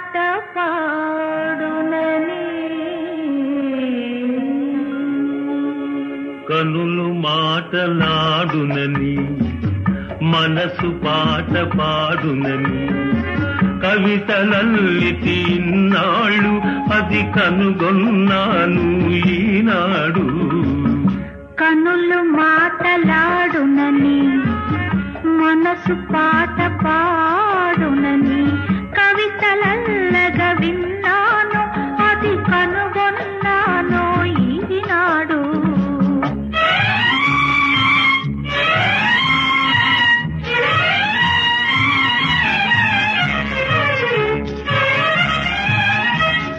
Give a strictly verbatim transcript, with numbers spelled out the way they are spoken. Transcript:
పాట పాడునని కనులు మాటలాడునని మనసు పాట పాడునని కవితలల్లితి ఇన్నాళ్ళు అది కనుగొన్నాను ఈనాడు. కనులు మాటలాడునని మనసు పాట పాడు